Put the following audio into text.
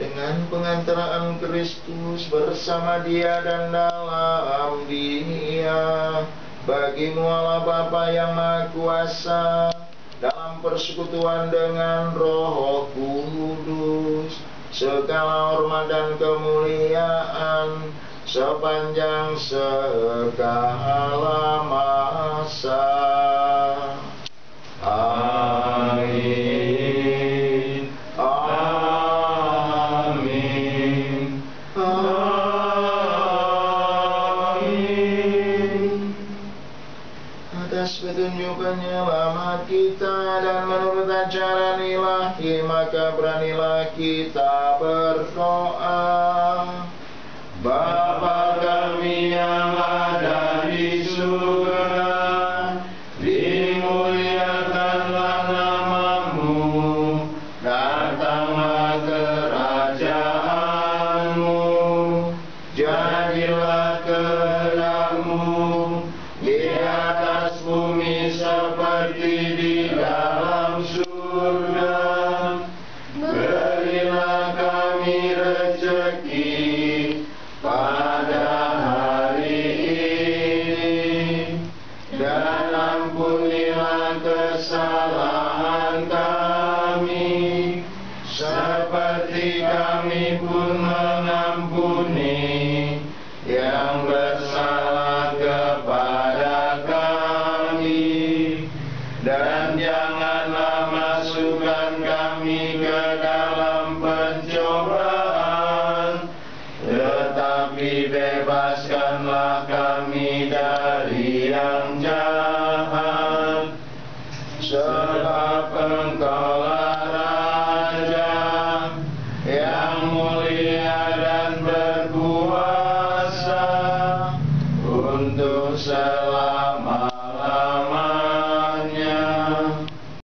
dengan pengantaraan Kristus bersama Dia dan dalam Dia. Bagimu Allah Bapa yang Maha Kuasa, dalam persekutuan dengan Roh Kudus, segala hormat dan kemuliaan sepanjang segala masa. Amin. Amin. Amin. Atas petunjuk penyelamat kita dan menurut ajaran ilahi, maka beranilah kita berdoa. Bapa kami yang ada di surga, dimuliakanlah namamu, datanglah kerajaanmu, jadilah kehendakmu di atas bumi seperti di dalam surga. Berilah kami rezeki pada hari ini, dan ampunilah kesalahan kami, seperti kami pun mengampuni yang bersalah kepada kami. Dan janganlah masukkan kami ke dalam pencobaan, tetapi bebaskanlah kami dari yang jahat. Sebab Engkaulah Raja yang mulia dan berkuasa untuk selamanya.